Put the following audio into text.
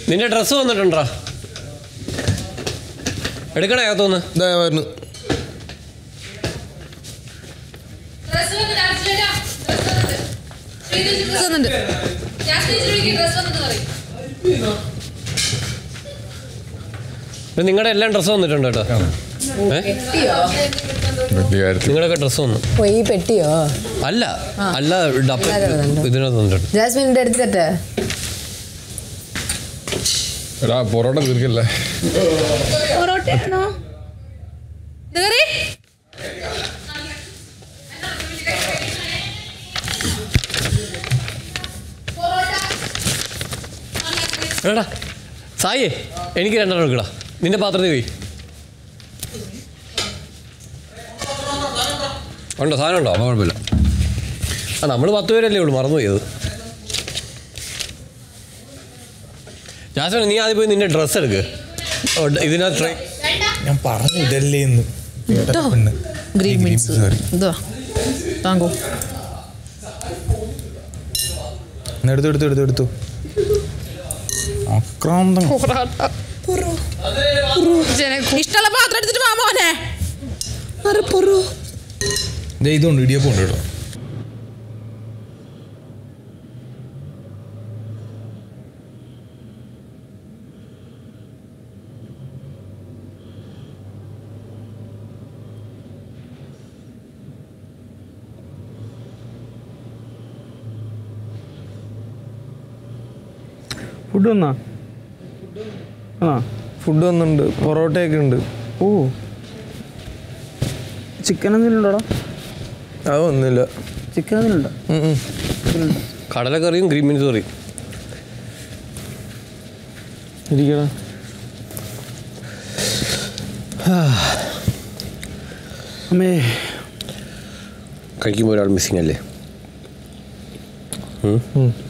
നിന്റെ ഡ്രസ്സ് വന്നിട്ടുണ്ടോ? എടുക്കണേ അകത്തുനിന്ന്. ഇതായിരുന്നു. നിങ്ങളുടെ എല്ലാം ഡ്രസ്സ് വന്നിട്ടുണ്ട് കേട്ടോ. നിങ്ങളുടെയൊക്കെ ഡ്രസ്സ് വന്നു. ഈ പെട്ടിയോ? അല്ല അല്ല, ഇതിനകത്ത് വന്നിട്ടുണ്ട്. ജാസ്മിൻ്റെ എടുത്തിട്ട് പൊറോട്ട തീർക്കല്ലേ? എടാ സായേ, എനിക്ക് 2 എടുക്കടാ. നിന്റെ പാത്രത്തിൽ പോയി ഉണ്ടോ? സാധനം ഉണ്ടോ? അപ്പോൾ കുഴപ്പമില്ല. നമ്മൾ 10 പേരല്ലേ ഉള്ളൂ, മറന്നുപോയത്. ജാസ്മിൻ, നീ ആദ്യം പോയി നിന്റെ ഡ്രസ്സ് എടുക്ക്. ഇതിനകത്ത് ഞാൻ പറഞ്ഞു ഇതല്ലേ എടുത്തു. ആക്രാന്തം. ഇഷ്ടമുള്ള പാത്രം എടുത്തിട്ട് മാമോനെ. ഇതുണ്ട്, ഇടിയപ്പം ഉണ്ട് കേട്ടോ. ഫുഡ് വന്നാ? ഫുഡ് വന്നിട്ടുണ്ട്, പൊറോട്ടയൊക്കെ ഉണ്ട്. ഓ, ചിക്കൻ എന്തെങ്കിലും ഉണ്ടോടാ? അതൊന്നുമില്ല. ചിക്കൻ എന്തെങ്കിലും ഉണ്ടോ? കടലക്കറിയും ഗ്രീൻ ബീൻസ് കറിയും ഇരിക്കടാ. അമ്മേ, കഴിക്കുമ്പോൾ ഒരാൾ മിസ്സിങ് അല്ലേ?